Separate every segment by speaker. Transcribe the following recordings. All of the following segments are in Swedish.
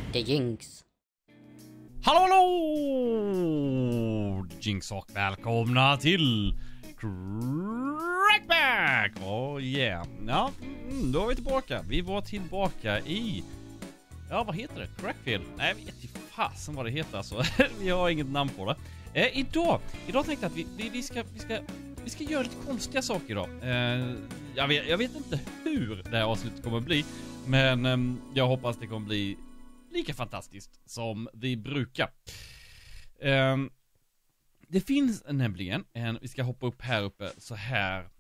Speaker 1: The Jinx.
Speaker 2: Hallå, hallå! Jinx och välkomna till Crackback! Oh yeah. Ja, då är vi tillbaka. Vi var tillbaka i... Ja, vad heter det? Crackfield? Nej, jag vet inte fasen vad det heter alltså. Vi har inget namn på det. Idag tänkte jag att vi ska göra lite konstiga saker idag. Jag vet inte hur det här avsnittet kommer bli, men jag hoppas det kommer bli lika fantastiskt som vi brukar. Det finns nämligen vi ska hoppa upp här uppe så här.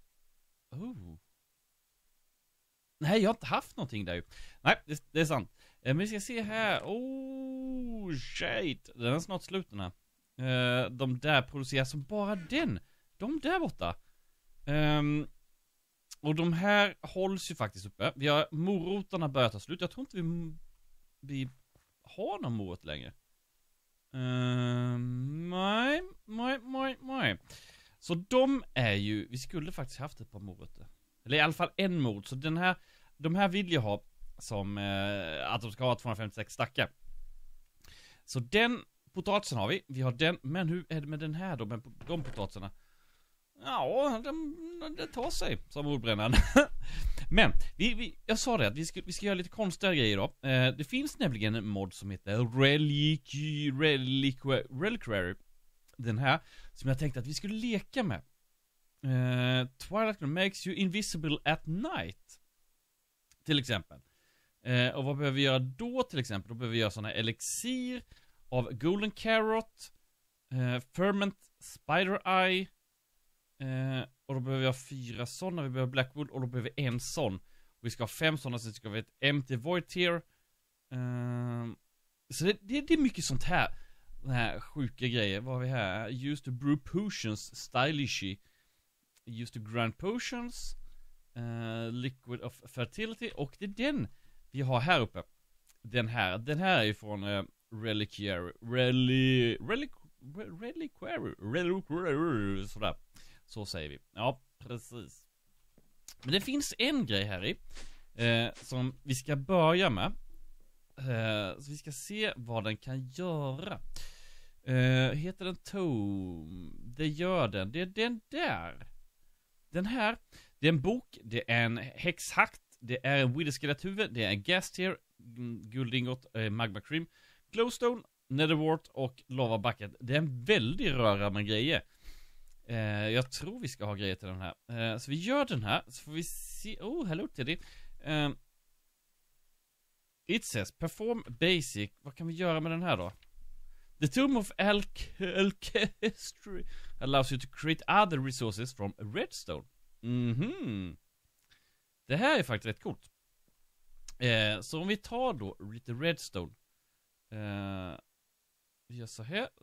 Speaker 2: Nej, jag har inte haft någonting där ju. Nej, det är sant. Men vi ska se här. Shit. Den är snart slut den här. De där producerar som bara den. De där borta. Och de här hålls ju faktiskt uppe. Vi har morotarna börjat ta slut. Jag tror inte vi har någon morot längre. Nej. Så de är ju... Vi skulle faktiskt haft ett par morötter. Eller i alla fall en morot. Så de här vill jag ha som att de ska ha 256 stackar. Så den potatisen har vi. Vi har den. Men hur är det med den här då? Med de potatisarna? Ja, det tar sig, som ordbrännaren. Men, jag sa det att vi ska göra lite konstiga grejer då. Det finns nämligen en mod som heter Reliquary. Den här, som jag tänkte att vi skulle leka med. Twilight makes you invisible at night. Till exempel. Och vad behöver vi göra då till exempel? Då behöver vi göra sådana elixir av golden carrot, ferment spider eye. Och då behöver vi ha 4 sådana. Vi behöver blackwood och då behöver vi en sån. Och vi ska ha 5 sådana, så ska vi ha ett empty void tier. Så det är mycket sånt här. Den här sjuka grejer. Vad har vi här? Used to brew potions, stylishy. Used to grind potions, liquid of fertility. Och det är den vi har här uppe. Den här är ju från Reliquary. Sådär. Så säger vi. Ja, precis. Men det finns en grej här i som vi ska börja med. Så vi ska se vad den kan göra. Heter den Tome? Det gör den. Det är den där. Den här. Det är en bok. Det är en häxhakt. Det är en wither-skelethuvud. Det är en gas tier. Guldingot. Magma cream. Glowstone. Netherwart och lava bucket. Det är en väldig röra med grejer. Jag tror vi ska ha grejer till den här. Så vi gör den här. Så får vi se. Hello Teddy. It says perform basic. Vad kan vi göra med den här då? The Tomb of Alchemy allows you to create other resources from redstone. Det här är faktiskt rätt coolt. Så om vi tar då lite redstone. Vi gör så här.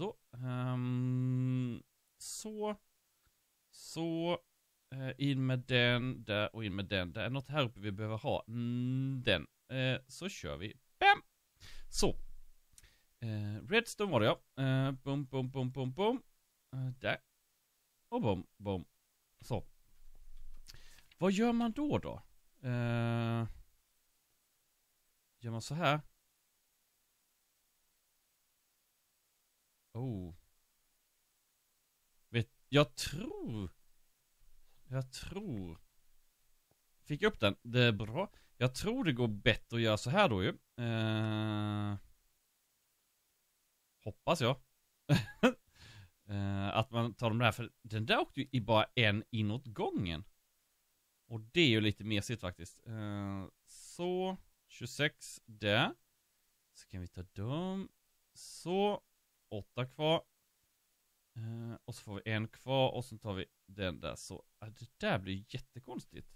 Speaker 2: Så in med den där och in med den. Det är något här uppe vi behöver ha. Den. Så kör vi. Bam! Så. Redstone var det ja. Boom. Där. Och boom. Så. Vad gör man då? Gör man så här? Jag tror. Fick upp den. Det är bra. Jag tror det går bättre att göra så här då ju. Hoppas jag. Att man tar de där. För den där åkte ju i bara en inåt gången. Och det är ju lite mesigt faktiskt. Så. 26 där. Så kan vi ta dem. Så. 8 kvar. Och så får vi en kvar. Och så tar vi den där. Så det där blir jättekonstigt.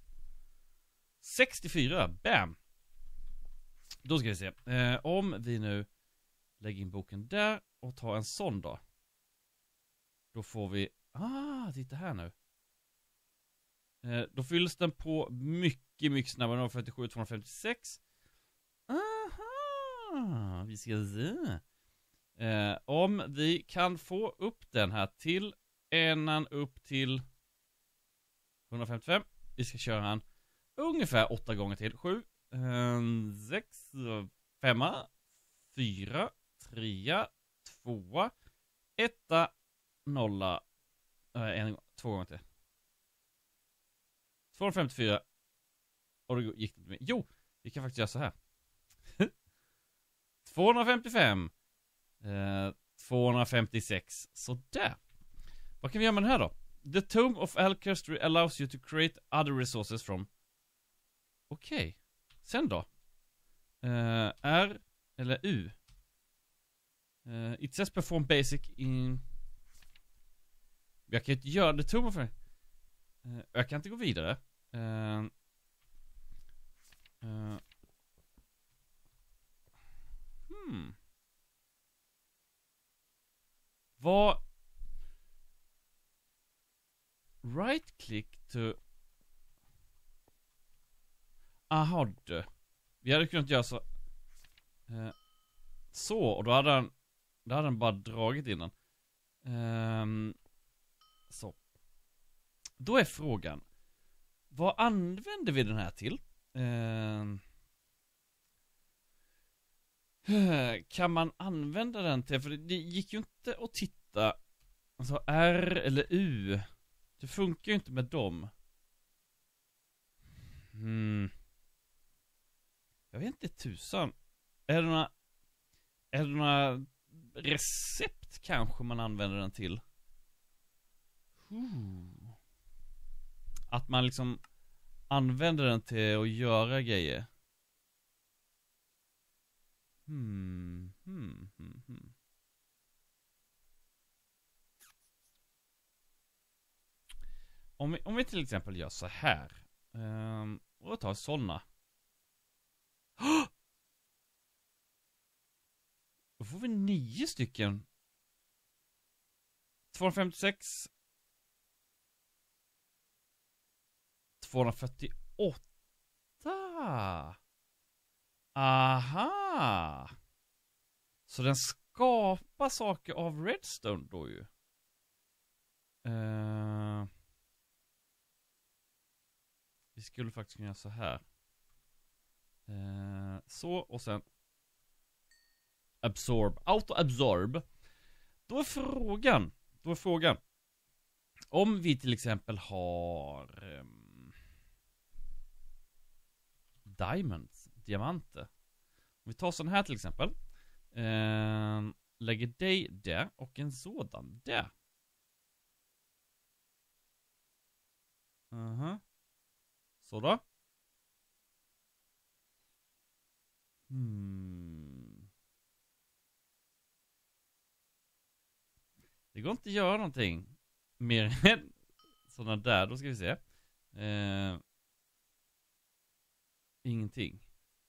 Speaker 2: 64. Bam. Då ska vi se. Om vi nu lägger in boken där. Och tar en sån då. Då får vi. Titta här nu. Då fylls den på mycket snabbare. 47, 256. Aha. Vi ska se. Om vi kan få upp den här till upp till 155. Vi ska köra han ungefär 8 gånger till. 7, 6, 5, 4, 3, 2, 1, 0. Två gånger till. 254. Och då gick det med. Jo, vi kan faktiskt göra så här. 255. 256. Så där. Vad kan vi göra med den här då? The Tomb of Alcester allows you to create other resources from. Okej. Sen då? R eller U? It says perform basic in. Jag kan inte göra The Tomb of. Jag kan inte gå vidare. Vad? Right click to. Aha, du. Vi hade kunnat göra så. Så, och då hade den bara dragit in den. Så. Då är frågan. Vad använder vi den här till? Kan man använda den till? För det gick ju inte att titta. Alltså R eller U. Det funkar ju inte med dem. Jag vet inte tusan. Är det några recept kanske man använder den till? Att man liksom använder den till att göra grejer. Om vi till exempel gör så här. Och tar sådana. Då får vi 9 stycken. 256. 248. Aha. Så den skapar saker av redstone då ju. Vi skulle faktiskt kunna göra så här. Så och sen absorb, auto-absorb. Då är frågan. Om vi till exempel har diamanter. Om vi tar sån här till exempel. Lägger dig där och en sådan där. Så då. Det går inte att göra någonting mer än sådana där. Då ska vi se. Ingenting.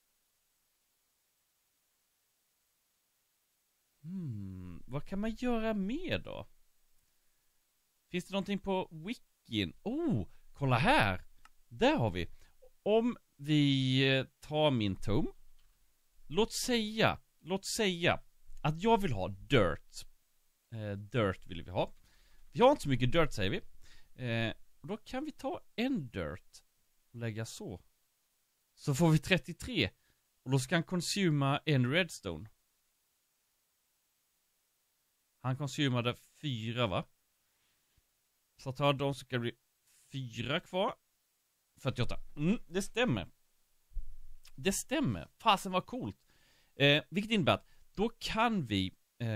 Speaker 2: Vad kan man göra mer då? Finns det någonting på wikin? Kolla här. Där har vi. Om vi tar min tom. Låt säga att jag vill ha dirt. Dirt vill vi ha. Vi har inte så mycket dirt, säger vi. Då kan vi ta en dirt och lägga så. Så får vi 33. Och då ska han konsuma en redstone. Han konsumade 4, va? Så tar de, så ska det bli 4 kvar. 48. Det stämmer. Fasen var coolt. Vilket innebär att då kan vi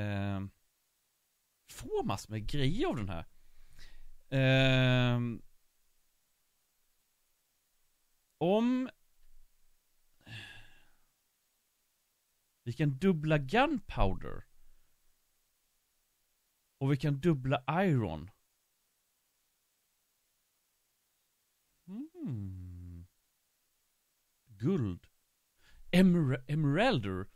Speaker 2: få massor med grejer av den här. Om vi kan dubbla gunpowder. Och vi kan dubbla iron. Guld. Emerald.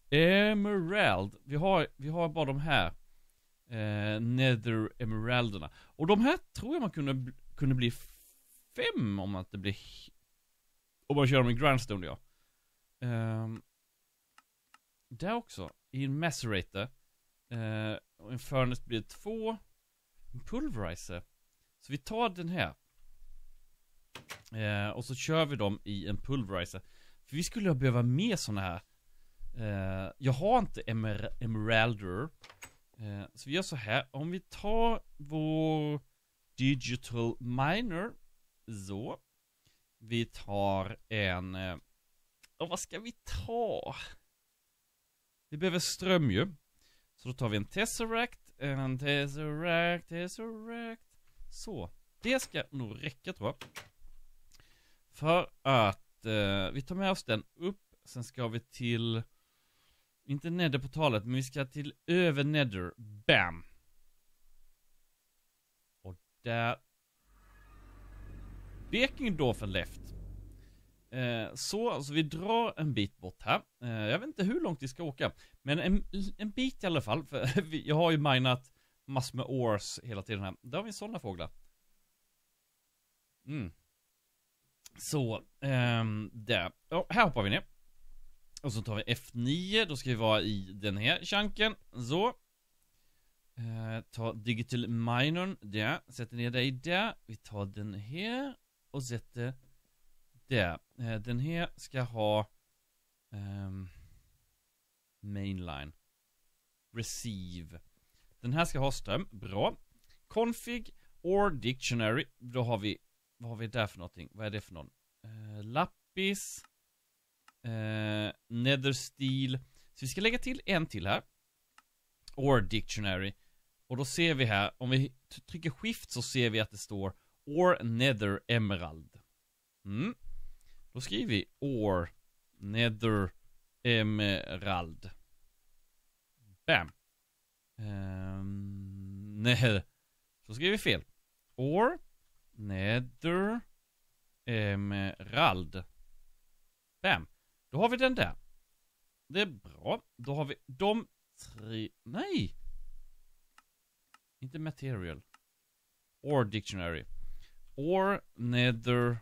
Speaker 2: Vi har bara de här nether emeralderna. Och de här tror jag man kunde bli 5 om man inte blir om man kör dem i grindstone, ja. Där också i en macerator. Och en furnace blir 2. En pulverizer. Så vi tar den här. Och så kör vi dem i en pulverizer. För vi skulle behöva mer såna här Jag har inte emeralder. Så vi gör så här. Om vi tar vår digital miner. Så. Vi tar en... vad ska vi ta? Vi behöver ström ju. Så då tar vi en tesseract. Så. Det ska nog räcka tror jag. För att vi tar med oss den upp. Sen ska vi till... Inte netherportalet, men vi ska till över nether. Bam! Och där... Bekingdorfen left. Så vi drar en bit bort här. Jag vet inte hur långt vi ska åka. Men en bit i alla fall. För jag har ju minat massor med ores hela tiden här. Där har vi sådana fåglar. Så, där. Här hoppar vi ner. Och så tar vi F9. Då ska vi vara i den här chunken. Så. Ta digital minern där. Sätter ner dig där. Vi tar den här. Och sätter där. Den här ska ha mainline. Receive. Den här ska ha ström. Bra. Config or dictionary. Då har vi... Vad har vi där för någonting? Vad är det för någon? Lapis. Nether steel. Så vi ska lägga till en till här. Or dictionary. Och då ser vi här. Om vi trycker shift så ser vi att det står or nether emerald. Då skriver vi or nether emerald. Bam. Nej. Så skriver vi fel. Or nether emerald. Bam. Då har vi den där. Det är bra. Då har vi de tre... Nej! Inte material. Or dictionary. Or nether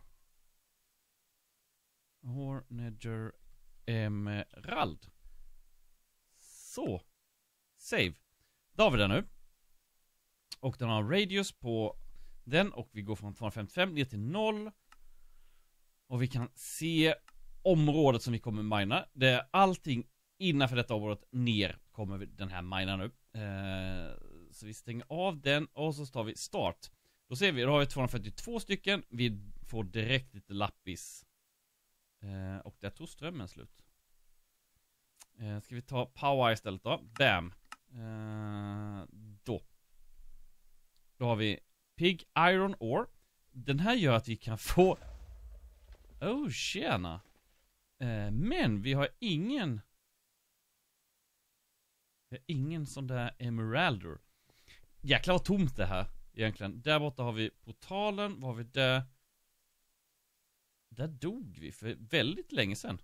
Speaker 2: emerald. Så. Save. Då har vi den nu. Och den har radius på den. Och vi går från 255 ner till 0. Och vi kan se området som vi kommer mina. Det är allting innanför detta området ner kommer den här mina nu. Så vi stänger av den och så tar vi start. Då ser vi, då har vi 242 stycken. Vi får direkt lite lappis. Och där tog strömmen slut. Ska vi ta power istället då? Bam. Då har vi pig iron ore. Den här gör att vi kan få... Oh, tjena. Men vi har ingen... Vi har ingen sån där emeralder. Jäklar vad tomt det här egentligen. Där borta har vi portalen. Vad har vi där? Där dog vi för väldigt länge sedan.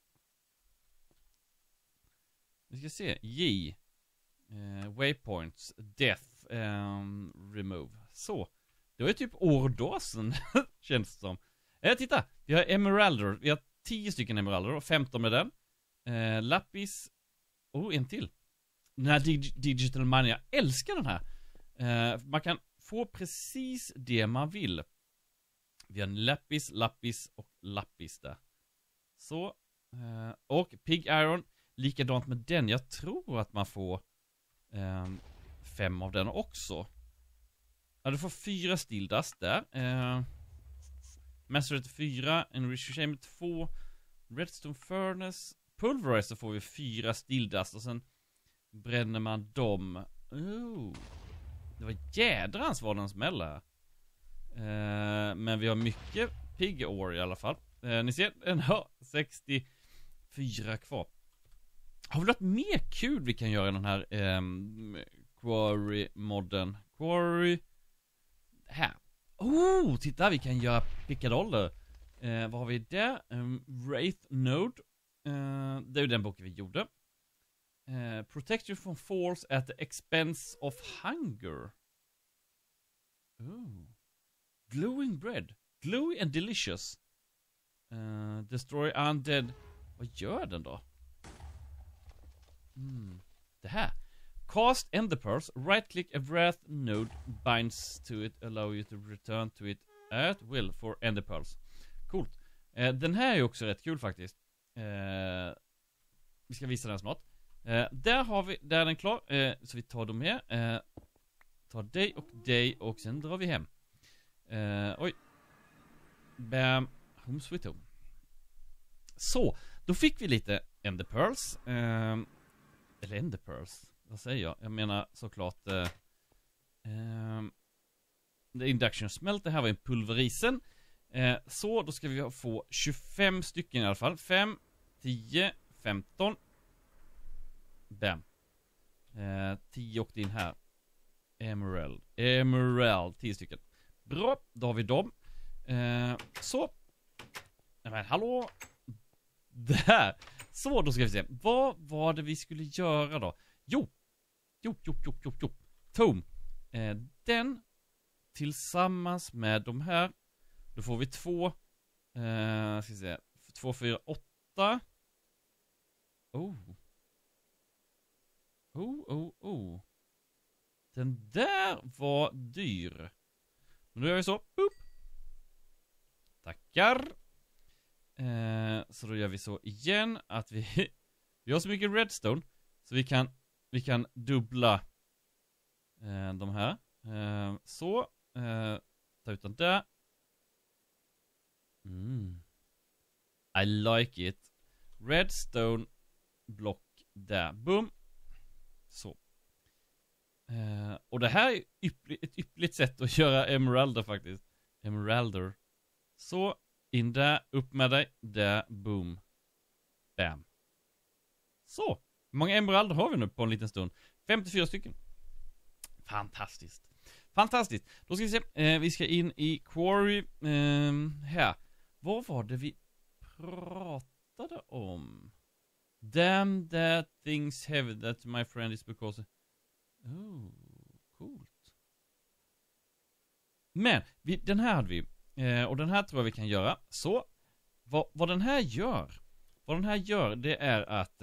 Speaker 2: Vi ska se. J. Waypoints. Death. Remove. Så. Det var ju typ årdasen. Känns det som. Titta. Vi har emeralder. Vi har 10 stycken emeralder. Och 15 med den. Lapis. En till. Den här digital mining. Jag älskar den här. Man kan få precis det man vill. Vi har en lapis och lapis där. Så. Och pig iron. Likadant med den. Jag tror att man får 5 av den också. Ja, du får 4 steel dust där. Master 4. Enriched shame 2. Redstone furnace. Pulverizer får vi 4 steel dust. Och sen bränner man dem. Det var jädrans vad den smäller. Men vi har mycket pig ore i alla fall. Ni ser, den har 64 kvar. Har vi något mer kul vi kan göra i den här quarry-modden? Quarry. Här. Titta, vi kan göra pickadoller. Vad har vi där? Wraith Node. Det är ju den boken vi gjorde. Protect you from falls at the expense of hunger. Glowing bread. Glowy and delicious. Destroy undead. Vad gör den då? Det här. Cast enderpearls. Right click a wrath node binds to it. Allow you to return to it at will for enderpearls. Coolt. Den här är också rätt kul faktiskt. Vi ska visa den snart. Där har vi, där är den klar. Så vi tar dem med. Tar dig och sen drar vi hem. Oj. Bam. Home sweet home. Så, då fick vi lite Ender Pearls. Eller Ender Pearls. Vad säger jag? Jag menar såklart The Induction Smelt. Det här var en pulverisen. Så, då ska vi få 25 stycken i alla fall. 5, 10, 15. Bam. 10 åkte in här. Emerald. 10 stycken. Bra, då har vi dem. Så. Men hallå. Där. Så, då ska vi se. Vad var det vi skulle göra då? Jo. Tom. Den tillsammans med de här. Då får vi 2. Ska vi se. 2, 4, 8. Den där var dyr. Men då gör vi så. Boop. Tackar. Så då gör vi så igen. Att vi har så mycket redstone. Så vi kan dubbla de här. Så. Ta ut den där. I like it. Redstone block där. Boom. Så. Och det här är ett yppligt sätt att göra emeralder faktiskt. Emeralder. Så. In där. Upp med dig. Där. Boom. Bam. Så. Hur många emeralder har vi nu på en liten stund? 54 stycken. Fantastiskt. Fantastiskt. Då ska vi se. Vi ska in i Quarry. Här. Vad var det vi pratade om? Damn that things heavy that my friend is because... Oh, coolt. Men, den här hade vi. Och den här tror jag vi kan göra. Så, vad den här gör. Vad den här gör, det är att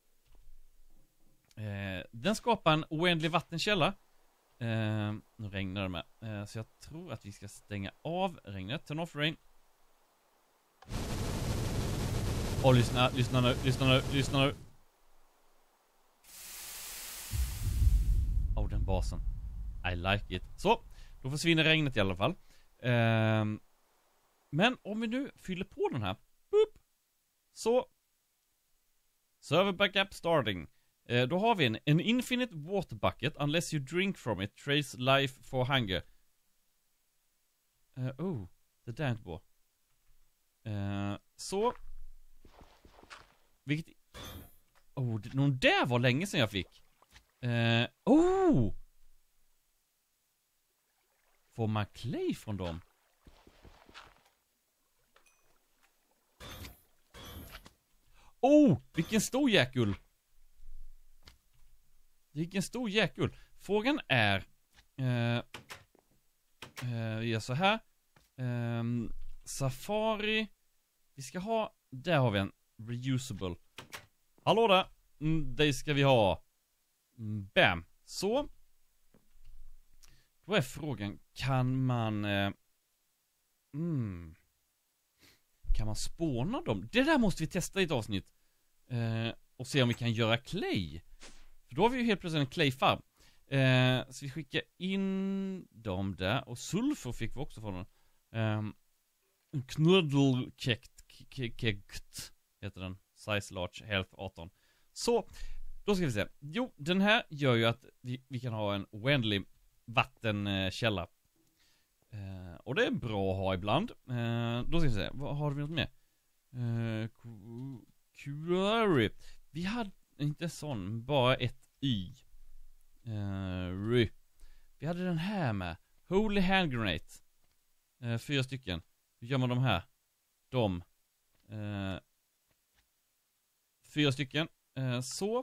Speaker 2: den skapar en oändlig vattenkälla. Nu regnar det med. Så jag tror att vi ska stänga av regnet. Turn off rain. Och lyssna nu. Den basen. I like it. Så, då försvinner regnet i alla fall. Men om vi nu fyller på den här. Boop. Så. Server backup starting. Då har vi en infinite water bucket. Unless you drink from it. Trace life for hunger. Det där är inte bra. Så. Vilket... någon där var länge sedan jag fick. Får man clay från dem? Vilken stor jäkull. Vilken stor jäkull. Frågan är vi gör så här. Safari. Vi ska ha, där har vi en reusable. Hallå där. Det ska vi ha. Bam. Så. Då är frågan, kan man spåna dem? Det där måste vi testa i ett avsnitt. Och se om vi kan göra clay. För då har vi ju helt plötsligt en clayfarm. Så vi skickar in dem där. Och sulfur fick vi också från den. Knuddelkekt heter den. Size large, health 18. Så, då ska vi se. Jo, den här gör ju att vi kan ha en oändlig vattenkälla. Och det är bra att ha ibland. Då ska vi se, vad har vi något mer? Quarry. Vi hade inte sån, bara ett Y. Vi hade den här med. Holy hand grenade. 4 stycken. Hur gör man de här? 4 stycken. Så.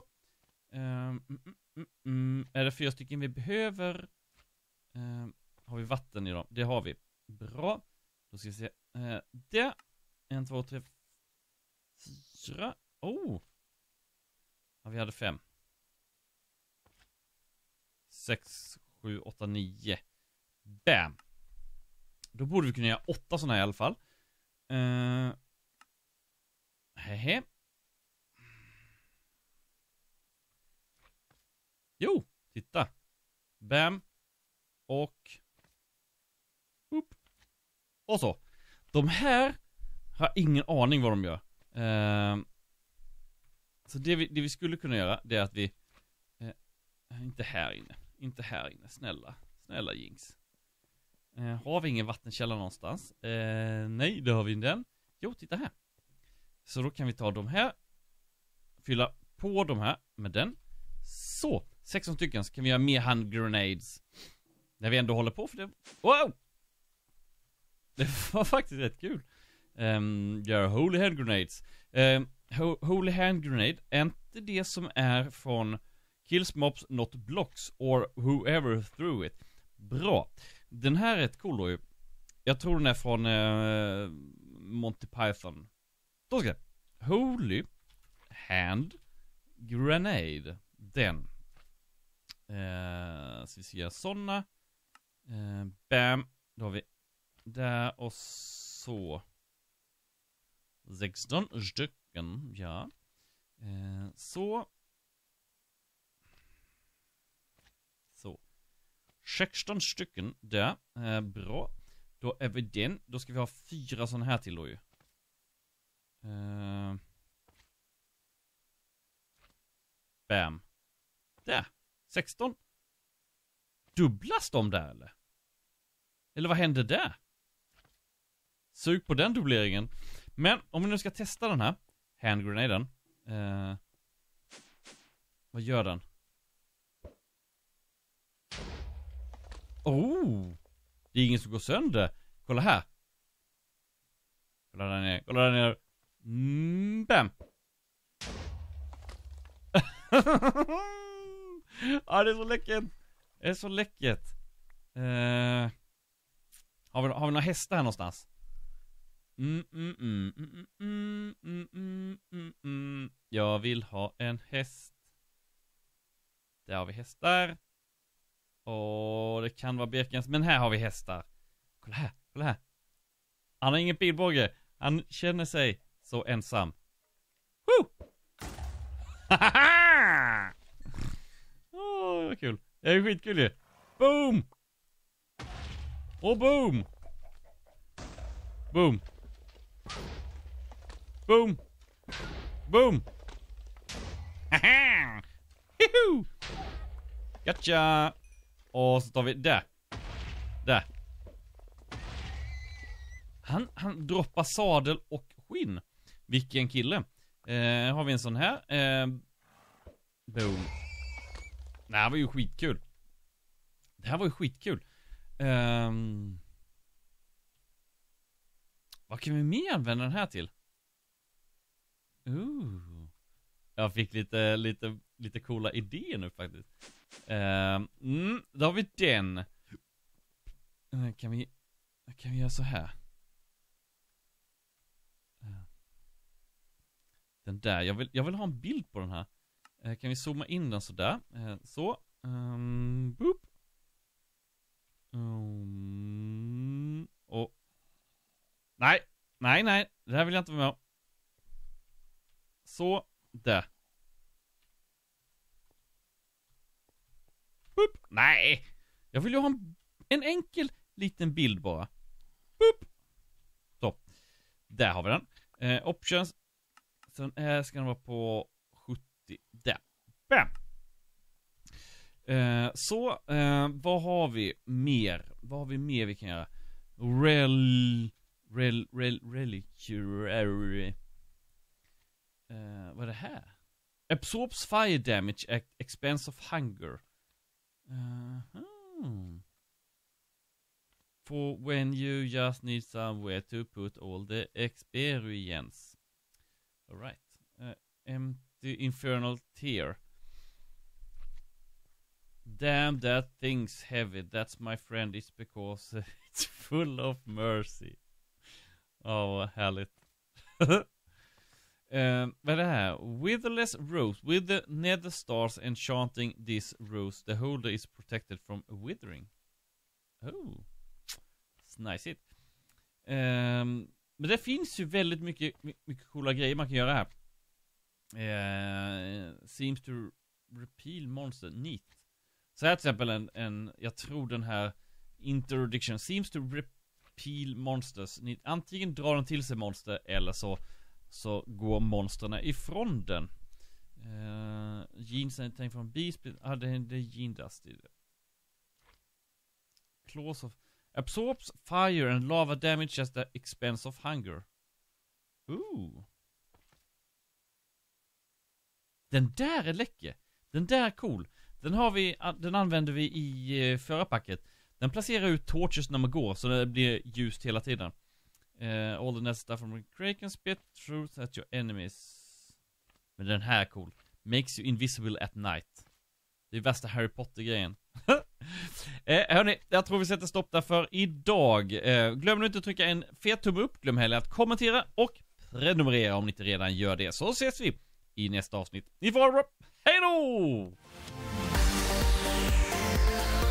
Speaker 2: Är det 4 stycken vi behöver? Har vi vatten i dem? Det har vi. Bra. Då ska vi se. Det. 1, 2, 3, 4. Ja, vi hade 5. 6, 7, 8, 9. Bam. Då borde vi kunna göra 8 sådana här i alla fall. Hehe. Jo, titta. Bam. Och upp. Och så. De här har ingen aning vad de gör. Så det vi skulle kunna göra, det är att vi inte här inne. Inte här inne, snälla Jinx. Har vi ingen vattenkälla någonstans? Nej, det har vi inte än. Jo, titta här. Så då kan vi ta de här. Fylla på de här med den. Så, 16 stycken, så kan vi göra mer hand grenades. När vi ändå håller på för det. Wow! Det var faktiskt rätt kul. Göra holy hand grenades. Holy hand grenade är inte det som är från kills mobs not blocks or whoever threw it. Bra. Den här är rätt cool då ju. Jag tror den är från Monty Python. Då ska jag. Holy hand grenade. Den. Så vi ska göra såna. Bam. Då har vi där och så. 16 stycken. Ja. Så. 16 stycken där. Bra. Då är vi den. Då ska vi ha 4 sådana här till då ju. Bam. Där. 16. Dubblas de där eller? Eller vad hände där? Sug på den dubbleringen. Men om vi nu ska testa den här handgrenaden. Vad gör den? Oh! Det är ingen som går sönder. Kolla här. Kolla där nere. Kolla där nere. Bam! Ja, det är så läckert. Det är så läckert. Har vi några hästar här någonstans? Jag vill ha en häst. Där har vi hästar. Och det kan vara Birkens, men här har vi hästar. Kolla här, kolla här. Han har ingen pilbåge. Han känner sig så ensam. Woo! Åh, vad kul. Det är skitkul ju. Boom! Och boom! Boom! Boom! Boom! Haha! Hihu! Gotcha! Och så tar vi där. Där. Han droppar sadel och skinn. Vilken kille. Har vi en sån här. Boom. Det här var ju skitkul. Det här var ju skitkul. Vad kan vi mer använda den här till? Jag fick lite coola idéer nu faktiskt. Då har vi den. Kan vi göra så här? Den där, jag vill ha en bild på den här. Kan vi zooma in den så där? Så. Boop. Och nej, det här vill jag inte vara med om. Så, där. Boop. Nej, jag vill ju ha en enkel liten bild bara. Boop. Så, där har vi den. Options. Sen ska den vara på 70. Där. Bam. Så, vad har vi mer? Vad har vi mer vi kan göra? Reliquary. Vad är det här? Absorbs fire damage at expense of hunger. For when you just need somewhere to put all the experience. All right. Empty infernal tear. Damn, that thing's heavy. That's my friend. It's because it's full of mercy. Vad härligt. Vad är det här? Witherless rose. With the nether stars enchanting this rose, the holder is protected from withering. Oh. It's nice it. Men det finns ju väldigt mycket coola grejer man kan göra här. Seems to repeal monster. Neat. Så här till exempel jag tror den här interdiction seems to repeal monsters. Antingen drar den till sig monster eller så går monsterna ifrån den. Genes anything from beast. Det är gene dust. Claws of absorbs fire and lava damage at the expense of hunger. Ooh. Den där är läcker. Den där är cool. Den använder vi i förra packet. Den placerar ut torches när man går så det blir ljust hela tiden. All the next stuff from Kraken spit truth at your enemies. Men den här är cool. Makes you invisible at night. Det är värsta Harry Potter-grejen. Hörni, jag tror vi sätter stopp där för idag. Glöm nu inte att trycka en fet tumme upp. Glöm heller att kommentera och prenumerera om ni inte redan gör det. Så ses vi i nästa avsnitt. Ni får ha det bra. Hej då!